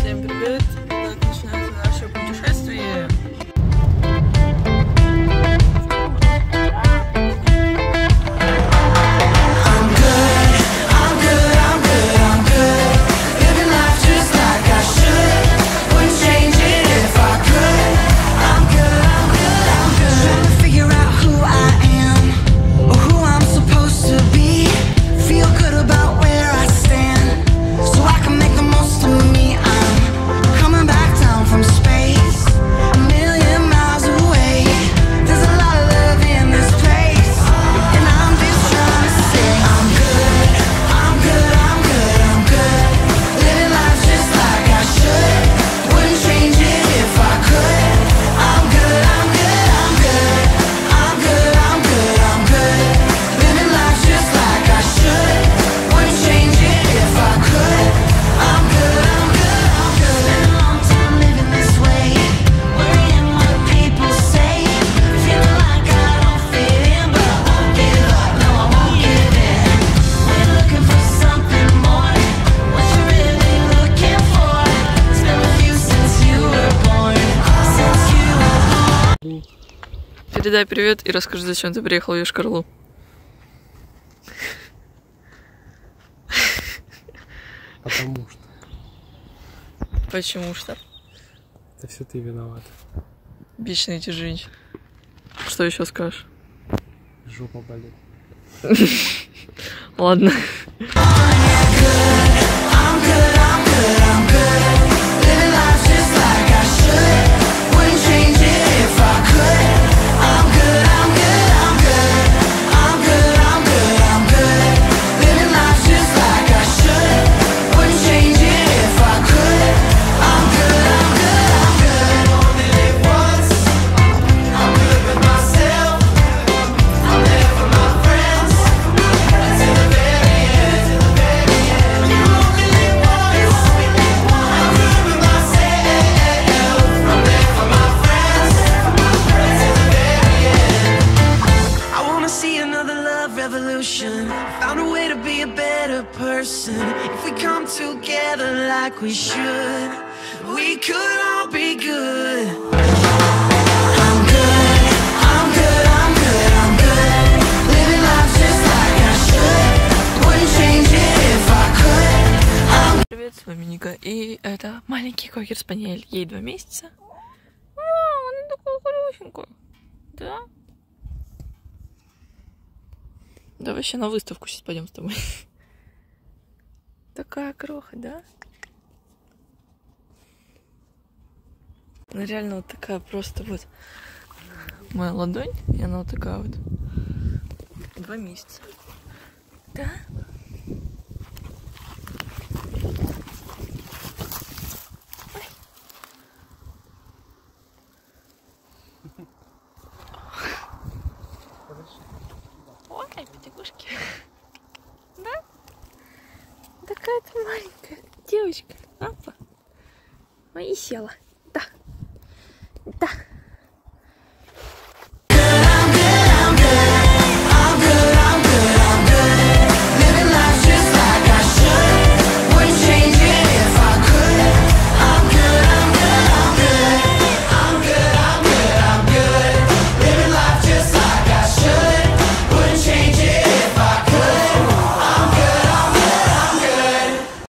Всем привет! Так начинается наше путешествие. Передай привет и расскажи, зачем ты приехал в Йошкар-Олу. Потому что. Почему что? Это все ты виноват. Вечные эти женщины. Что еще скажешь? Жопа болит. Ладно. Found a way to be a better person. If we come together like we should, we could all be good. I'm good, I'm good, I'm good, I'm good. Living life just like I should. Wouldn't change it if I could. Привет, с вами Ника, и это маленький кокер-спаниель. Ей 2 месяца. Она такая хорошенькая. Да? Да вообще на выставку сейчас пойдем с тобой. Такая кроха, да? Ну реально вот такая просто вот моя ладонь, и она вот такая вот. 2 месяца. Да? Ой, потягушки. Да? Такая ты маленькая девочка. Апа. Ой, и села.